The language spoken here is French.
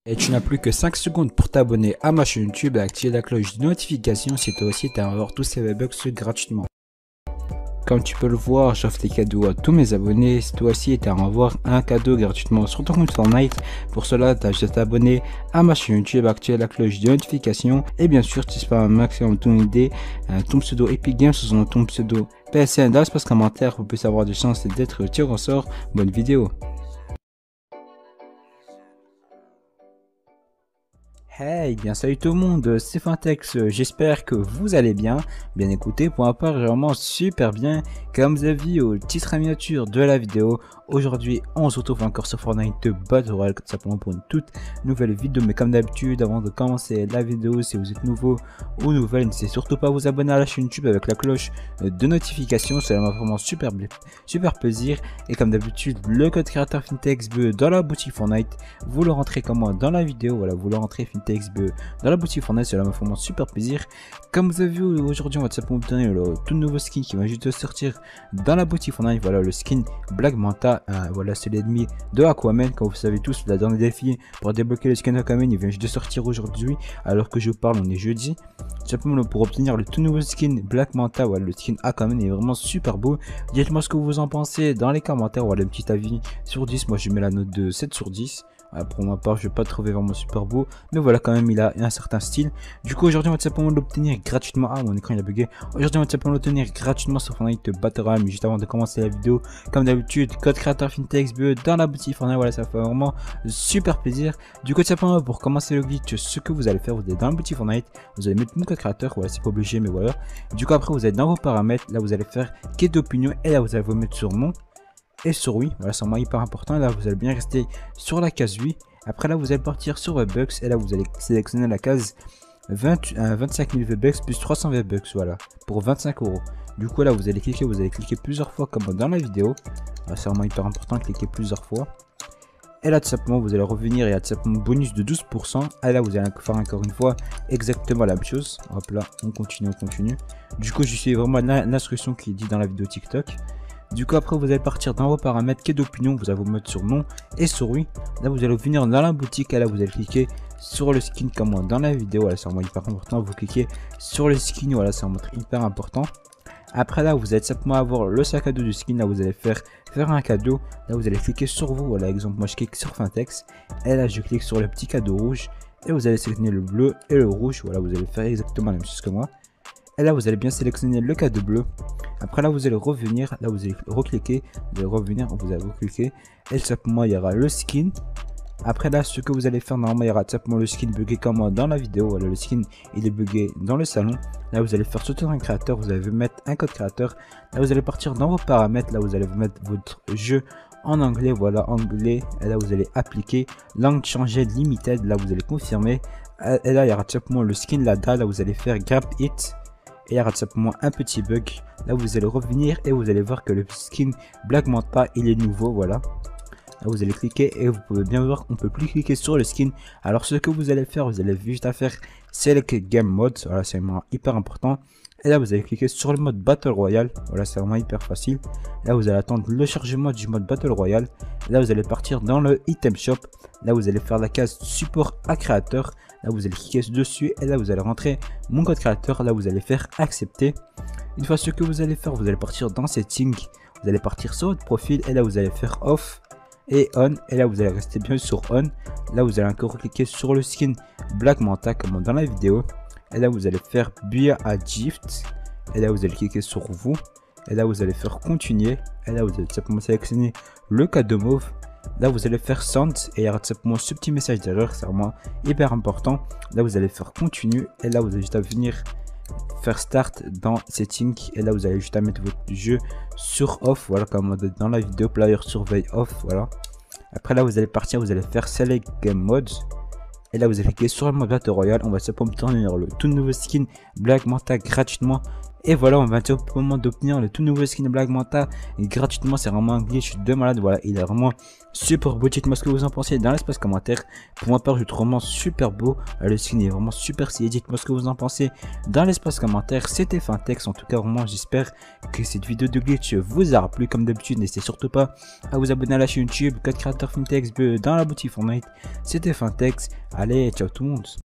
Et tu n'as plus que 5 secondes pour t'abonner à ma chaîne YouTube et activer la cloche de notification si toi aussi tu as avoir tous ces V-Bucks gratuitement. Comme tu peux le voir, j'offre des cadeaux à tous mes abonnés. Si toi aussi tu as avoir un cadeau gratuitement sur ton compte Fortnite, pour cela tu as juste à t'abonner à ma chaîne YouTube, activer la cloche de notification et bien sûr tu spams un maximum ton idée, ton pseudo Epic Games ou ton pseudo PSN dans l'espace commentaire pour plus avoir des chances d'être tiré au sort. Bonne vidéo. Hey, bien salut tout le monde, c'est Fintex, j'espère que vous allez bien. Bien écoutez, pour ma part, vraiment super bien. Comme vous avez vu au titre à miniature de la vidéo, aujourd'hui on se retrouve encore sur Fortnite Battle Royale, tout simplement pour une toute nouvelle vidéo. Mais comme d'habitude, avant de commencer la vidéo, si vous êtes nouveau ou nouvelle, n'hésitez surtout pas à vous abonner à la chaîne YouTube avec la cloche de notification, cela m'a vraiment super plaisir. Et comme d'habitude, le code créateur FintexBE dans la boutique Fortnite, vous le rentrez comme moi dans la vidéo, voilà, vous le rentrez FintexBE dans la boutique Fortnite, cela m'a vraiment super plaisir. Comme vous avez vu, aujourd'hui on va tout simplement obtenir le tout nouveau skin qui va juste de sortir dans la boutique Fortnite. Voilà le skin Black Manta, voilà c'est l'ennemi de Aquaman. Comme vous savez tous, la dernière défi pour débloquer le skin Aquaman, il vient juste de sortir aujourd'hui. Alors que je vous parle, on est jeudi. Tout simplement pour obtenir le tout nouveau skin Black Manta, voilà le skin Aquaman est vraiment super beau. Dites-moi ce que vous en pensez dans les commentaires. Voilà un petit avis sur 10, moi je mets la note de 7 sur 10. Pour ma part, je vais pas le trouver vraiment super beau, mais voilà, quand même, il a un certain style. Du coup, aujourd'hui, on va tout simplement l'obtenir gratuitement. Ah, mon écran il a bugué. Aujourd'hui, on va tout simplement l'obtenir gratuitement sur Fortnite Battle Royale. Mais juste avant de commencer la vidéo, comme d'habitude, code créateur FintexBE dans la boutique Fortnite. Voilà, ça fait vraiment super plaisir. Du coup, tout simplement, pour commencer le glitch, ce que vous allez faire, vous êtes dans la boutique Fortnite, vous allez mettre mon code créateur. Voilà, c'est pas obligé, mais voilà. Du coup, après, vous êtes dans vos paramètres. Là, vous allez faire quête d'opinion et là, vous allez vous mettre sur non et sur oui. Voilà, c'est vraiment hyper important. Et là, vous allez bien rester sur la case oui. Après là, vous allez partir sur V-Bucks et là, vous allez sélectionner la case 25 000 V-Bucks plus 300 V-Bucks, voilà, pour 25 €. Du coup, là, vous allez cliquer plusieurs fois comme dans la vidéo. C'est vraiment hyper important, cliquer plusieurs fois. Et là, tout simplement, vous allez revenir et il y a tout simplement bonus de 12%. Et là, vous allez faire encore une fois exactement la même chose. Hop là, on continue. Du coup, je suis vraiment l'instruction qui est dit dans la vidéo TikTok. Du coup, après, vous allez partir dans vos paramètres, quête d'opinion, vous allez vous mettre sur non et sur oui. Là, vous allez venir dans la boutique et là, vous allez cliquer sur le skin comme moi dans la vidéo. Voilà, c'est vraiment hyper important. Vous cliquez sur le skin, voilà, c'est vraiment hyper important. Après, là, vous allez simplement avoir le sac à dos du skin. Là, vous allez faire un cadeau. Là, vous allez cliquer sur vous. Voilà, exemple, moi, je clique sur Fintex. Et là, je clique sur le petit cadeau rouge. Et vous allez sélectionner le bleu et le rouge. Voilà, vous allez faire exactement la même chose que moi. Et là, vous allez bien sélectionner le cadeau bleu. Après là, vous allez revenir, là vous allez recliquer, vous allez revenir, vous allez recliquer. Et simplement, il y aura le skin. Après là, ce que vous allez faire, normalement, il y aura simplement le skin bugué comme moi dans la vidéo. Voilà, le skin, il est bugué dans le salon. Là, vous allez faire sauter un créateur, vous allez mettre un code créateur. Là, vous allez partir dans vos paramètres. Là, vous allez mettre votre jeu en anglais. Voilà, anglais. Et là, vous allez appliquer langue changée limited. Là, vous allez confirmer. Et là, il y aura simplement le skin LADA. Là, vous allez faire grab it. Et il y aura simplement un petit bug. Là, vous allez revenir et vous allez voir que le skin Black Manta, il est nouveau. Voilà. Là, vous allez cliquer et vous pouvez bien voir qu'on peut plus cliquer sur le skin. Alors, ce que vous allez faire, vous allez juste à faire Select Game Mode. Voilà, c'est vraiment hyper important. Et là, vous allez cliquer sur le mode Battle Royale. Voilà, c'est vraiment hyper facile. Là, vous allez attendre le chargement du mode Battle Royale. Là, vous allez partir dans le Item Shop. Là, vous allez faire la case Support à créateur. Là, vous allez cliquer dessus et là, vous allez rentrer mon code créateur. Là, vous allez faire accepter. Une fois ce que vous allez faire, vous allez partir dans Settings. Vous allez partir sur votre profil et là, vous allez faire Off et On. Et là, vous allez rester bien sur On. Là, vous allez encore cliquer sur le skin Black Manta comme dans la vidéo. Et là, vous allez faire Buy a Gift. Et là, vous allez cliquer sur vous. Et là, vous allez faire Continuer. Et là, vous allez simplement sélectionner le cadeau mauve. Là, vous allez faire Send et il y aura simplement ce petit message d'erreur, c'est vraiment hyper important. Là, vous allez faire Continue et là, vous allez juste à venir faire Start dans Settings et là, vous allez juste à mettre votre jeu sur Off, voilà, comme dans la vidéo Player Survey Off, voilà. Après là, vous allez partir, vous allez faire Select Game Mode et là, vous allez cliquer sur le mode Battle Royale. On va simplement obtenir le tout nouveau skin Black Manta gratuitement Et voilà, on va au moment d'obtenir le tout nouveau skin Black Manta et gratuitement. C'est vraiment un glitch de malade. Voilà, il est vraiment super beau. Dites-moi ce que vous en pensez dans l'espace commentaire. Pour ma part, je trouve vraiment super beau. Le skin est vraiment super stylé. Dites-moi ce que vous en pensez dans l'espace commentaire. C'était Fintex. En tout cas, vraiment, j'espère que cette vidéo de glitch vous aura plu. Comme d'habitude, n'hésitez surtout pas à vous abonner à la chaîne YouTube Code Créateur Fintex dans la boutique Fortnite. C'était Fintex. Allez, ciao tout le monde.